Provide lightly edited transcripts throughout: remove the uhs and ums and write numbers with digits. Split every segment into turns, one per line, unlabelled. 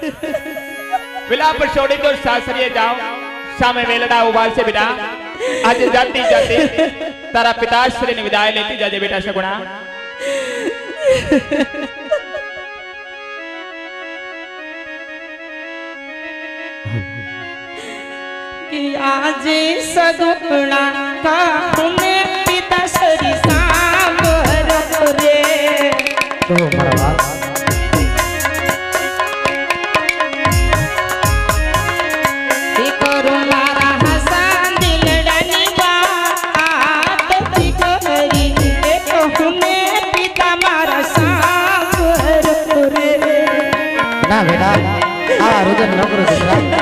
विलाप छोड़ी तो सासरिये जाओ सामे वेलड़ा उबाल से बेटा आज जाती जाती तारा पिताश्री ने विदाई लेती जाजे बेटा शगुना
कि आज सगुना का पिताश्री सांबर रे
तो हमारा बात ना बेटा रुदन न करो बेटा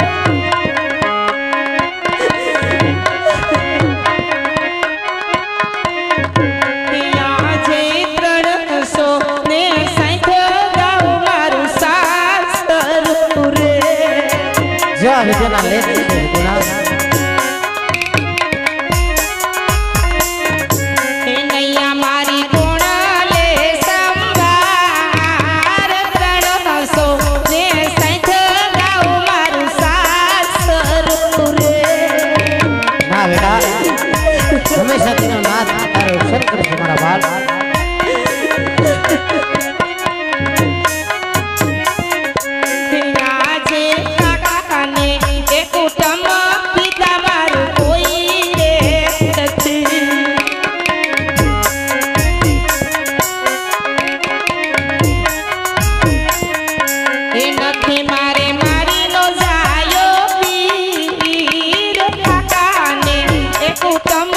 जा विजना ले गुना हमेशा तेरा नाथ तारो शंकर हमारा बाल
आज काका ने एक कुटुंब पिता मारू कोई रे तथी ए नथी मारे मारी नो जायो पीर काका ने एक कुटुंब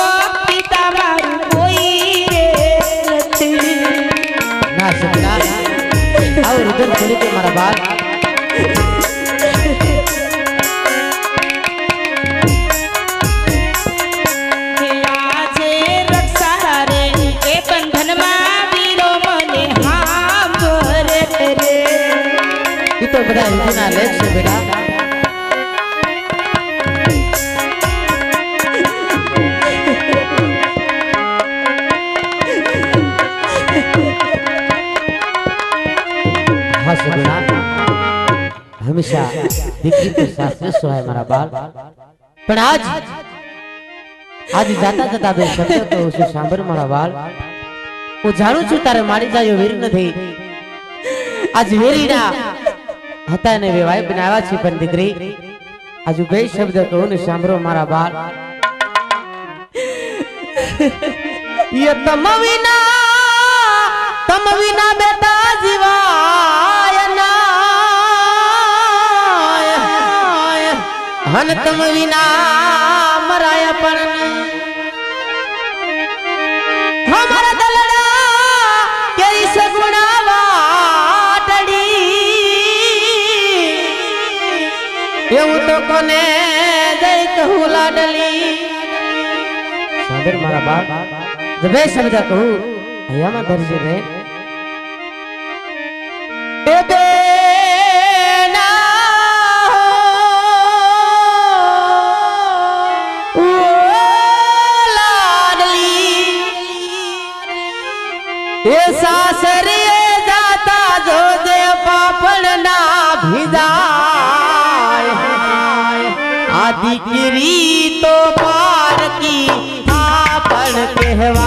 और उधर चले के हमारा बाल रक्षा रे ए बंधन वीरो मने हाँ भरे रे
ये तो बड़ा इतना लेट से बेटा हमेशा दीकरी के शास्त्र सो है हमारा बाल पर आज जाता जाता बे शब्द तो उसे सांबर हमारा बाल वो जाणू छु तारे मारी जायो वीर નથી आज वीरीना હતા ને વેવાય બનાવ્યા છે પણ દીકરી आज બે शब्द કહું ને સાંભળો મારા બાલ ये तम विना बेटा जीवाय ना हन तम विना मराय पण हमारा दलड़ा केरी सगुना वाटड़ी एवं तो कोने दे कहूँ लाडली सादर मारा बाप जब ये शब्द कहूँ अया मैं दर्जी रे ये सासरे जाता जो दे पापड़ ना भिजाए आदि गिरी तो पार की आपन कहवा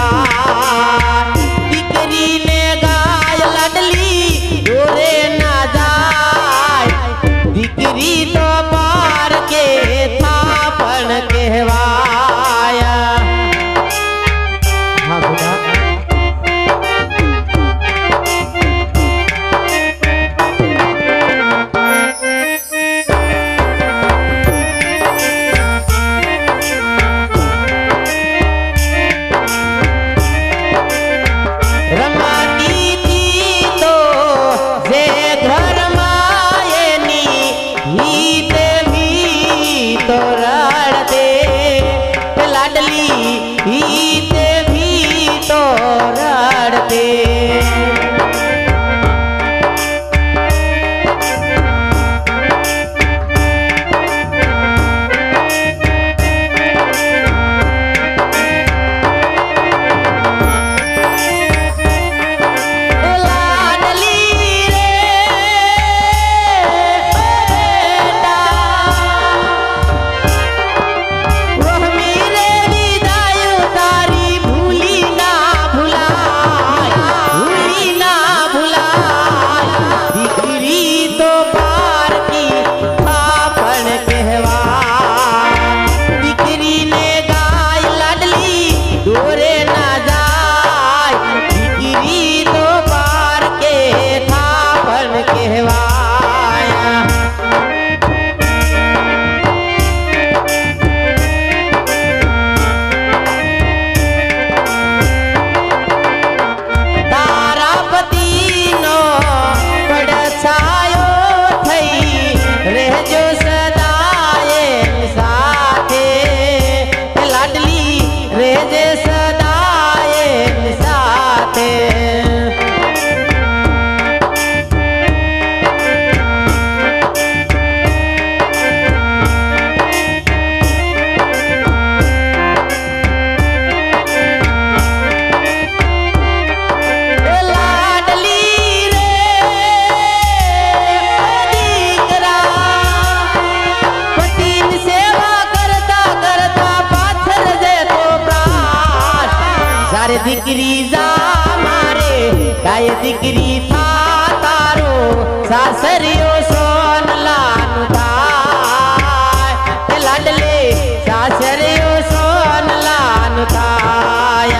दिकरी ने गाय लडली डोरे ना जाए दिकरी तो पार के थापन कहवाया हाँ बेटा દીકરી જા મારે ગાય દીકરી થા તારો સાસરિયો સોનલાનું થાય એ લાડલે સાસરિયો સોનલાનું થાય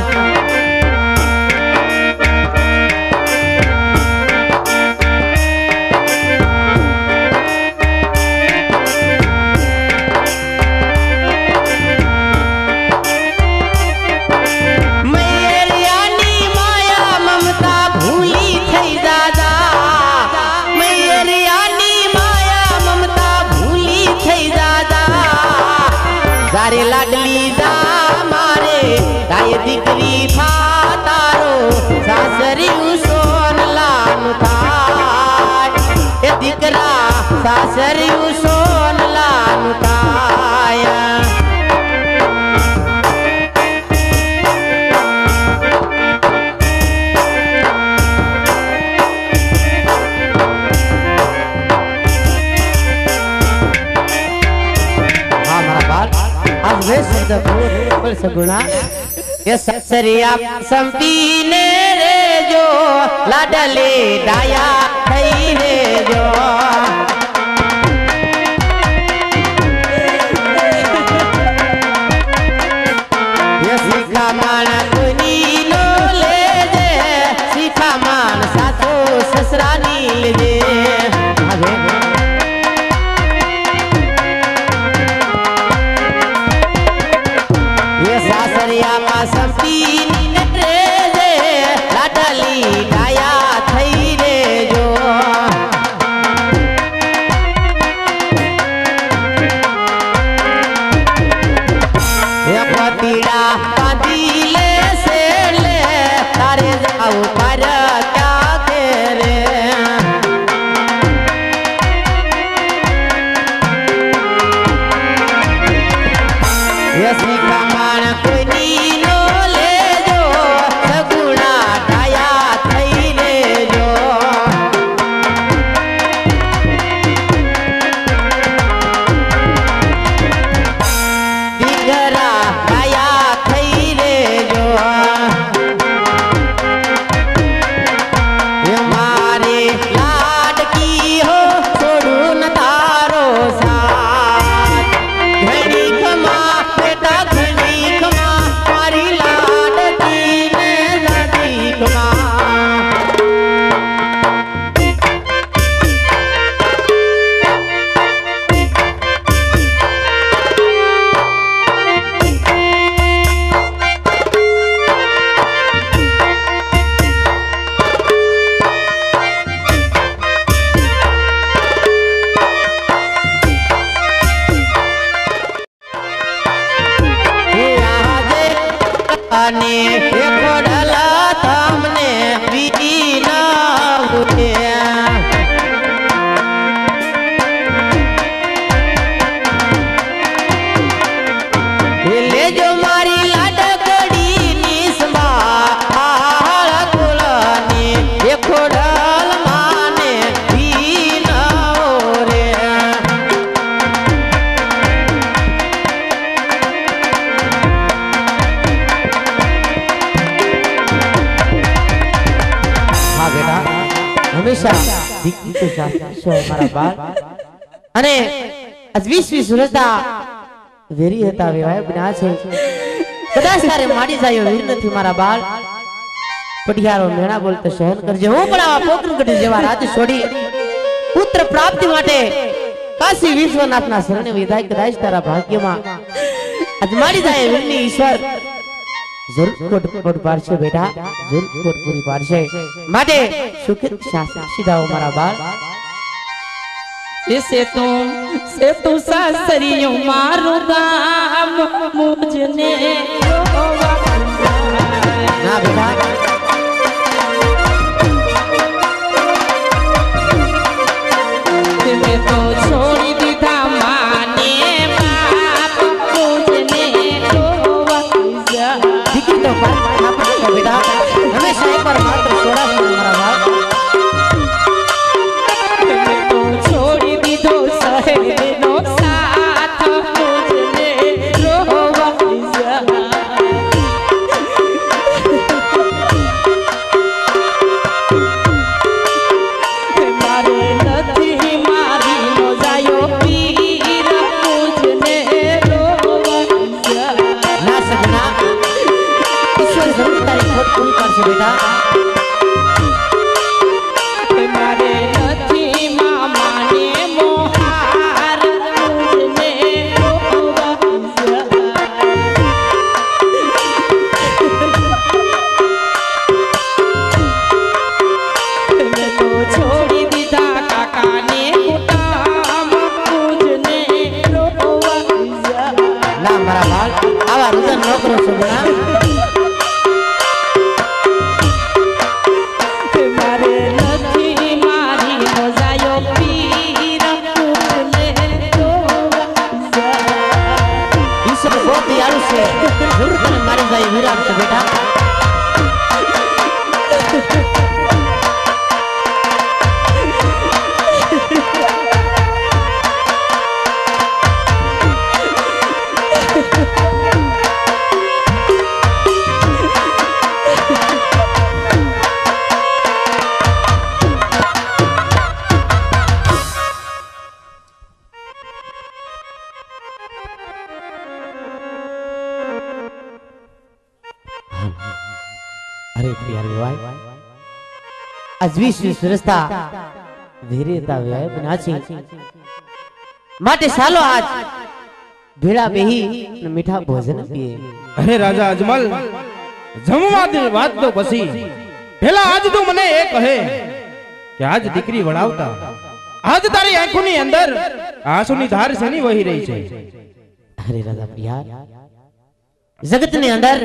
लाडली जा मारे गाय दीकरी था तारो सासरी सोनलानु थाय ए दीकरा सासरी सोनलानु थाय आज वे शब्द बोल सगुणा ये ससरिया संपीने रे जो लाडले डाया थई रे जो ये सीखा मान कोनी नो ले जे सीखा मान सासो ससरानी ले जे संपीन रे जे लाडली डाया थई रे जो ये पतीड़ा पादीले से ले तारे जाऊ पर क्या करे ये सीखा मान कोई દીકરી તો સાચો મારા બાળ અને આજ 20 સુરતા વેરી હતા વેવાય બના છે કદાચ તારે માડી જાયો વીર નથી મારા બાળ પટિયારો મેણા બોલતો સહન કરજે હું પણ આવા પોકર ગઢ જેવા રાજ છોડી પુત્ર પ્રાપ્તિ માટે કાશી વિશ્વનાથના શરણે વિધાય કદાચ તારા ભાગ્યમાં આજ માડી જાય વીરની ઈશ્વર જરૂર કોટ પાડશે બેટા જરૂર કોટ પૂરી પાડશે માટે સુખિત સીધાઓ મારા બાળ
से तू सासरियों मारू गाम मुझने
ना बेटा
मैं तो छोड़ी दीदा माने बाप मुझने
दिखी तो बेटा हमेशा एक बार मात्र छोड़ा हमारा बाप વિરામ છે બેટા अरे प्यार विवाह आज 20 रस्ता वीरता विवाह बना छी माटे सालो आज भेड़ा बेही न मीठा भोजन पिए
अरे राजा अजमल जमवा दे बात तो बसी पहला आज तो मने ए कहे कि आज दीकरी वड़ावता आज तारी आंखोनी अंदर आंसुनी धार सनी वही रही छे
अरे राजा प्यार जगत ने अंदर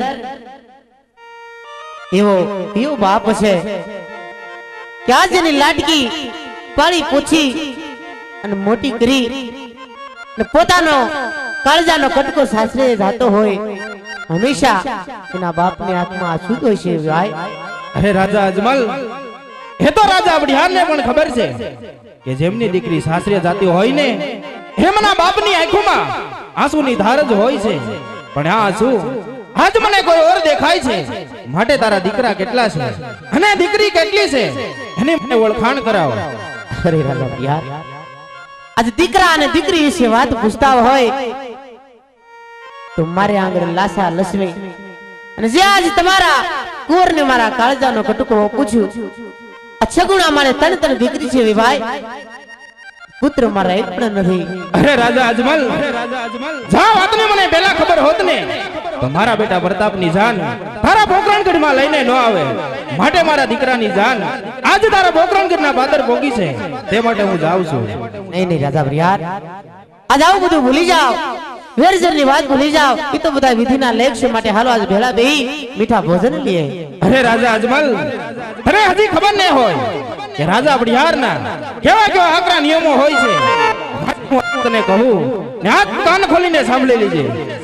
एवो यो बाप छे क्या जनी लाडकी पाड़ी पूछी અને મોટી કરી ને પોતાનો કાળજાનો કટકો સાસરે જાતો હોય હંમેશા એના બાપની આંખમાં આંસુ જ હોય છે ભાઈ
अरे राजा अजमल हे तो राजा बड़ियार ने पण खबर छे કે જેમની દીકરી સાસરે જાતી હોય ને એમના બાપની આંખોમાં આંસુની ધાર જ હોય છે પણ આ આંસુ આજ મને કોઈ ઓર દેખાય છે માટે તારા દીકરા કેટલા છે અને દીકરી કેટલી છે એની મને ઓળખાણ કરાવો
અરે રાજા યાર આજ દીકરા અને દીકરી વિશે વાત પૂછતા હોય તો મારે આંગળ લાસા લસવે અને જે આજ તમારા કુંવરને મારા કાળજાનો કટકો પૂછ્યું આ છગુણા મારે તન દીકરી છે ભાઈ પુત્ર મારા એક પણ નથી
અરે રાજા અજમલ જા વાતને મને પહેલા ખબર હોત ને તો મારા બેટા પ્રતાપની જાન તારા પોકરણગઢમાં લઈને ન આવે માટે મારા દીકરાની જાન આજ તારા પોકરણગઢના પાદર ભોગી છે તે માટે હું જાઉં છું
નહીં રાજા યાર આજ આવું બધું ભૂલી જાઓ વેરજરની વાત ભૂલી જાઓ એ તો બધા વિધિના લેખ માટે હાલો આજ ભેળા બેહી મીઠા ભોજન લીએ
અરે રાજા અજમલ અરે હજી ખબર ન હોય કે રાજા બડિયારના કેવા કેવા આકરા નિયમો હોય છે હું તને કહું ને હાથ કાન ખોલીને સાંભળી લેજે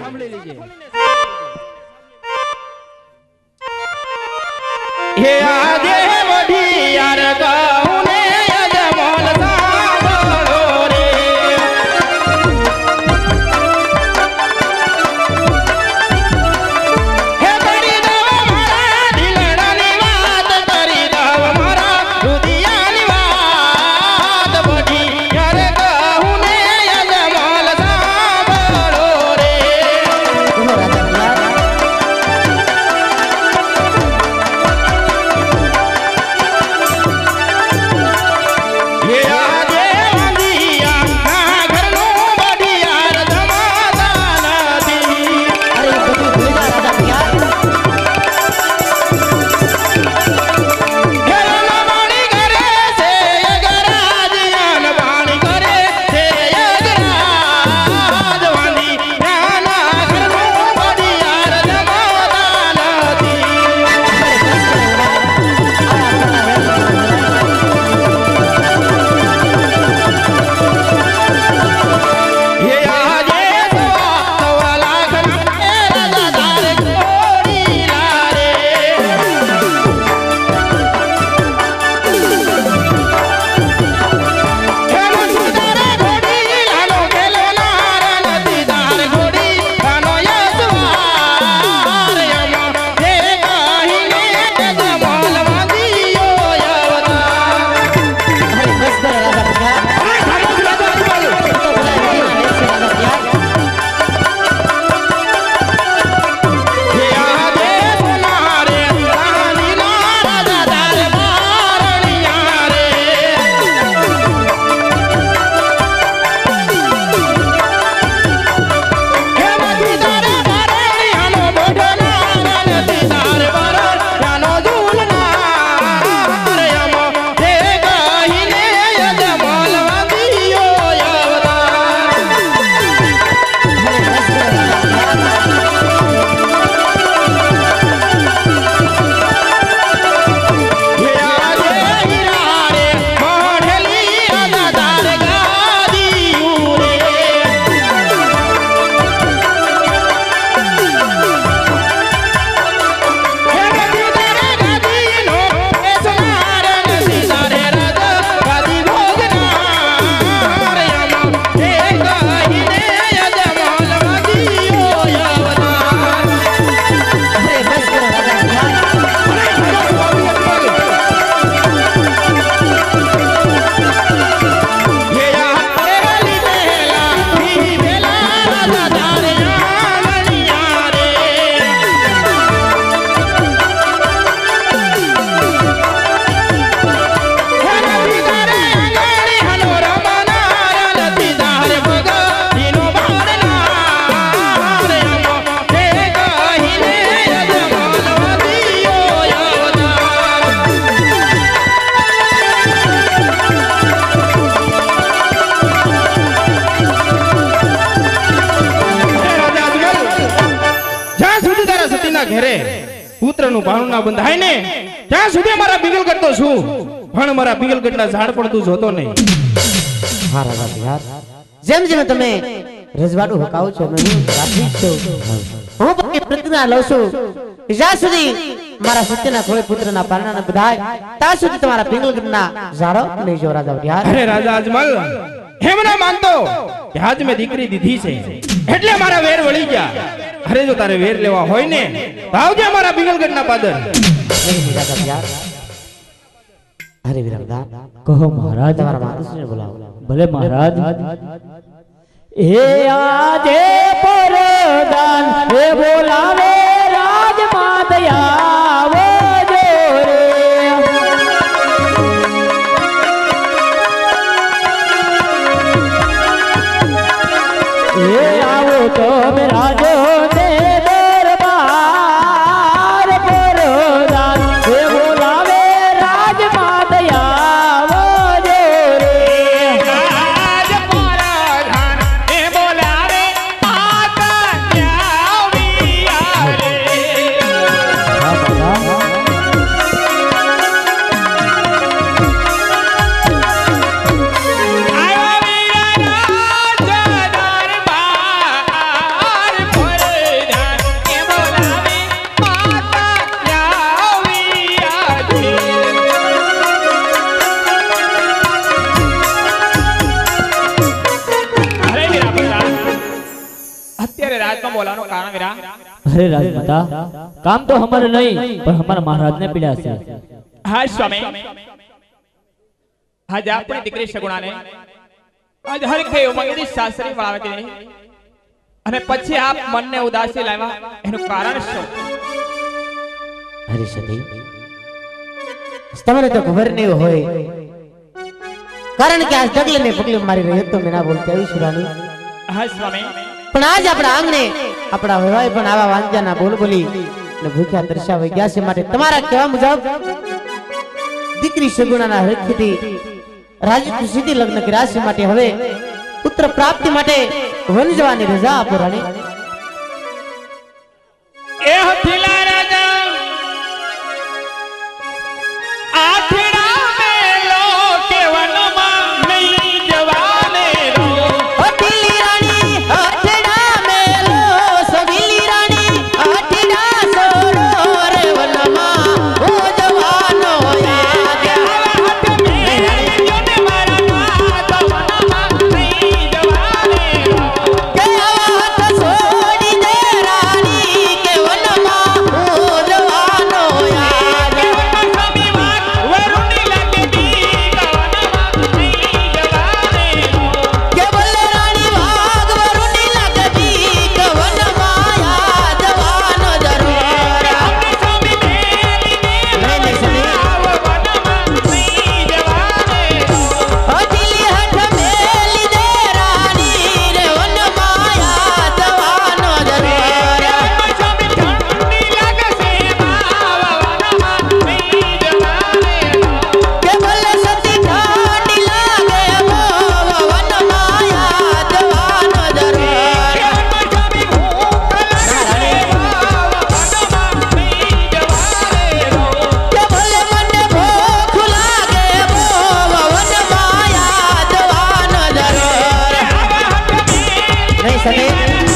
હે આગે વઢિયાર કહું ને અજમલ સાંભળો રે હે કરી દો મારા દિલડાની વાત કરી દો મારા રુદિયાની વાત વઢિયાર કહું ને અજમલ સાંભળો રે પુત્રનું પારણું ના બંધાય ને ત્યાં સુધી મારા પિંગલગઢ તો છું પણ મારા પિંગલગઢના ઝાડ પણ તું જોતો નહીં.
હા રાજા બિહાર, જેમ જેમ તમે રજવાડું હકાવો છો હું રાખી છું. હું પણ પ્રતિજ્ઞા લઉં છું જ્યાં સુધી મારા સત્યના થોડે પુત્રના પારણાના બધાય ત્યાં સુધી તમારા પિંગલગઢના ઝાડો નહીં જો રાજા બિહાર.
અરે રાજા અજમલ એમ ના માનતો કે આજ મેં દીકરી દીધી છે એટલે મારા વેર વળી ગયા. અરે જો તારે વેર લેવા હોય ને તો આવજે મારા પિંગલગઢના પાદર.
નહીં રાજા બિહાર. અરે વિરમદાન
કહો મહારાજ.
તમારા માતુશ્રીને બોલાવો.
ભલે મહારાજ. એ આજે પરદાન એ બોલાવે રાજમાત આવો જો રે. એ આવો તો રાજો ને દરબાર પરદાન એ બોલાવે રાજમાત આવો જો રે.
રાજ પરધાન એ બોલાવે માતા આવી આવે.
હા બાબા.
આયો વીરા રાજ દરબાર પરધાન એ બોલાવે માતા આવી આવે. અરે વીરા પ્રધાન, અત્યારે રાજમાં બોલાવાનું કારણ વીરા?
अरे राजमाता, काम तो हमारे नहीं पर हमारा महाराज ने पीड़ा से.
હા સ્વામી, આજ આપણી દીકરી સગુણાને આજ હરખે ઉમંગની સાસરી વળાવે છે અને પછી આપ મનને ઉદાસી લાવ્યા એનું કારણ શું?
અરે સતી, તમને તો ખબર નહીં હોય કારણ કે આજ ડગલે ને પગલે મારી રહી તો મેં ના બોલતી આવી સુરાની.
હા સ્વામી,
પણ આજ આપણા આંગણે આપણા વેવાય પણ આવા વાંજાના બોલ બોલી ને ભૂખ્યા તરસ્યા ગયા છે. માટે તમારા કહેવા મુજબ દીકરી સગુણાના હરખથી રાજી ખુશીથી લગ્ન કર્યા છે. માટે હવે પુત્ર પ્રાપ્તિ માટે વન જવાની રજા આપો રાણી.
એ હથિલા રાજા આઠડા મેલો કે વનમાં નહીં જવાને રો.
હથિલી રાણી હથડા મેલો સગીલી રાણી હથડા સોરો રે વનમાં ઓ જવાનો યાદ
હાથ મેલ્યો ને મારા માતા વનમાં નહીં જવાને રો.
કે હાથ છોડી દે રાણી કે વનમાં ઓ જવાનો યાદ.
સ્વામી વાત વરુણી લાગતી વનમાં નહીં જવાને રો.
કે બોલે રાણી વાઘ વરુણી લાગતી કે વનમાં યાદ જવાનો જરૂર.
સ્વામી મેલીને
નહીં સની
વનમાં નહીં જવાને રો.
હથિલી હઠ મેલી દે રાણી રે વનમાં યાદ જવાનો જરૂર.
સ્વામી ઠંડી લાગશે વનમાં નહીં જવાને રો.
કે બોલે સતી ઠંડી લાગે બહુ વનમાં યાદ જવાનો જરૂર.
સ્વામી ભૂખ લાગશે વનમાં નહીં જવાને રો.
કે બોલે મને ભૂખ લાગે બહુ વનમાં યાદ જવાનો જરૂર. નહીં સતી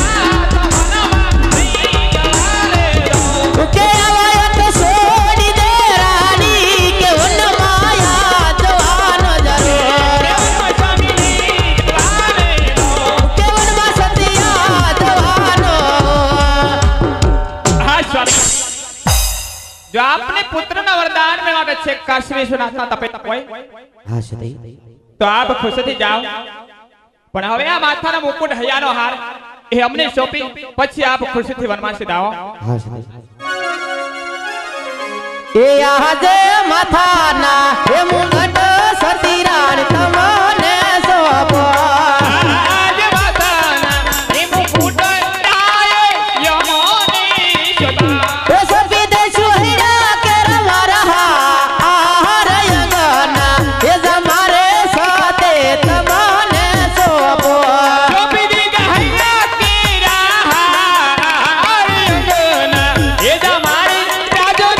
કે આવાય તો છોડી દે રાણી કે વનમાં યાદ જવાનો જરૂર. કે વનમાં સતી યાદ જવાનો.
હા સ્વામી, જો આપને પુત્રના વરદાન મેળવે છે કાશી વિશ્વનાથના તપે તપ હોય
હા સતી
તો આપ ખુશીથી જાઓ, પણ હવે આ માથાનો મુકુટ હૈયાનો હાર એ અમને સોંપી પછી આપ ખુશીથી વનમાં સીધાઓ.
હા સતી એ આજે માથાના એ મુગટ સતી રાણ તમને સોંપો.
આજ માથાના એ મુકુટ ડાયો યમોની સદા.
એ સોંપી દેશું હીરા કે રવા આહાર યગના એ તમારે સાથે તમને સોંપો.
સોંપી દીધા હૈયા કેરા હાર અંગના એ તમારી રાજો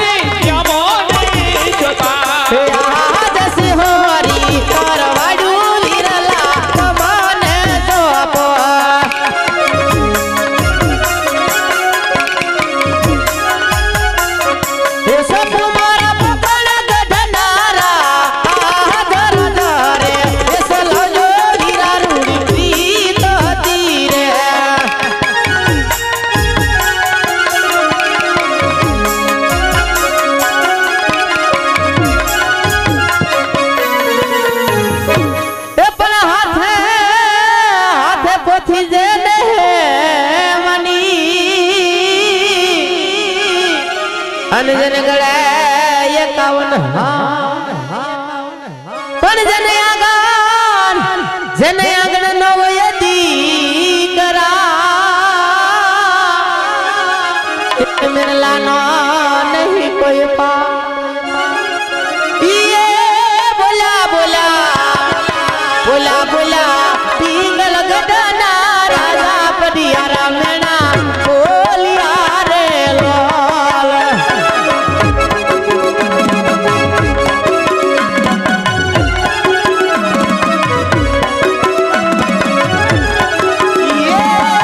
अनजन गले ये कावन पण जन आगन नव यदि करा मिलला ना नहीं कोई पा ये बोला बोला बोला बोला पिंगल गडना राजा पडिया रामना बोलिया रे लोल ये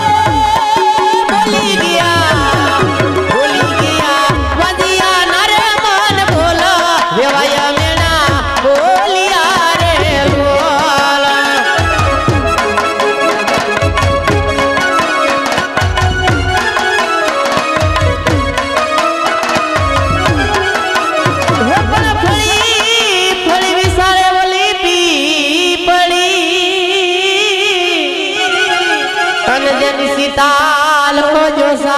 बोली गया वजिया नरे मन बोला वेवाया मेना बोलिया रे लोल फली विसारे वाली पीपड़ी अनजन सीताल हो जो सा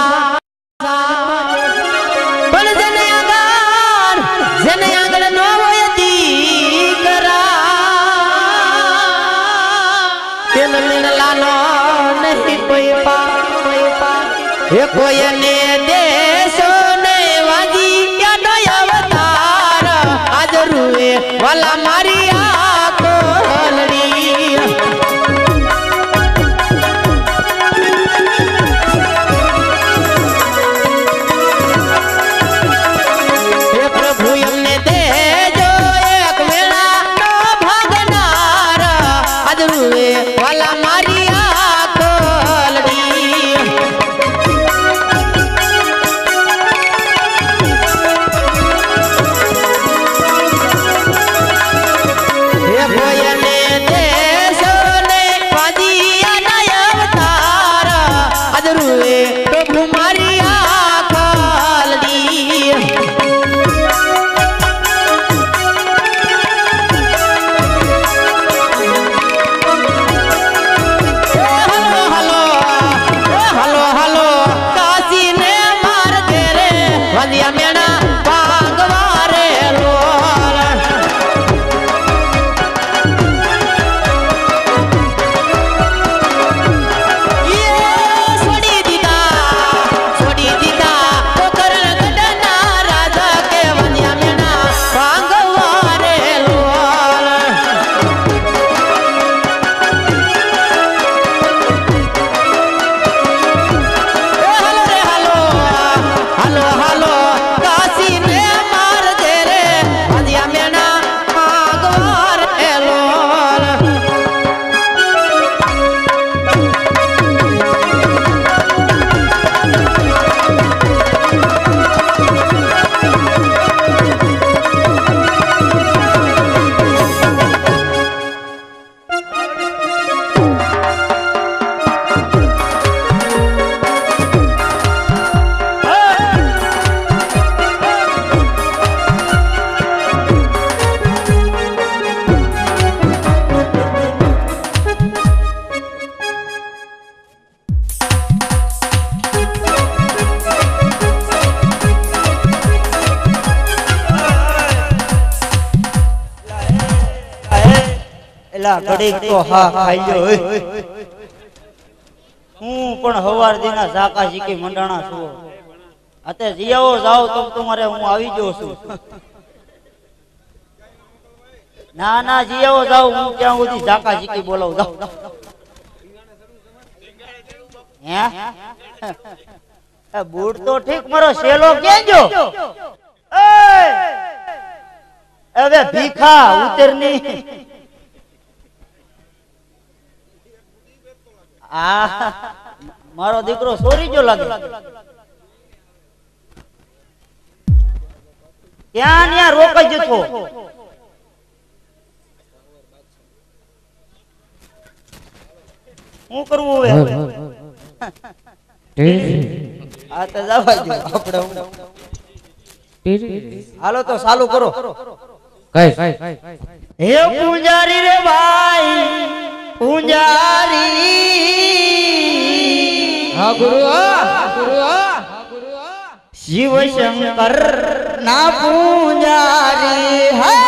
पण जन आंगन नव यदि करा तेन मिलला नो नहीं कोई पा ये कोई ने देशो ने वाजी या नो अवतार आज रुए वाला मारिया कोलड़ी हे प्रभु हमने दे जो एक मेला नो भागनार आज रुए वाला मारिया कोलड़ी हे भोयने देशो ने वाजिया नय अवतार आज रुए प्रभु मारिया कोलड़ी हलो हलो काशी ने मार दे रे वजिया मेना भागवारे लोल ये छोड़ी दीदा तो करण गडना राजा के वजिया मेना भागवारे लोल हलो काशी ने मार दे रे वजिया मेना भागवार लोल
એલા ઘડીક તો હા ખાઈ લ્યો હું પણ હવાર દીના ઝાકા શીખી મંડાણા છું અતે જીયાઓ જાવ તો તમારે હું આવી ગયો છું ના ના જીયાઓ જાવ હું ક્યાં સુધી ઝાકા શીખી બોલાવ જાવ હે બૂટ તો ઠીક મારો શેલો ક્યાં ગયો એ હવે ભીખા ઉતરની मारो दीकरो सोरी जो लगे क्या निया रोक जथो હું કરવું હવે આ તો જવા દો આપણે હાલો તો ચાલુ કરો
કઈ
હે પૂજારી રે ભાઈ પૂજારી હા ગુરુ શિવ શંકર ના પૂજારી હે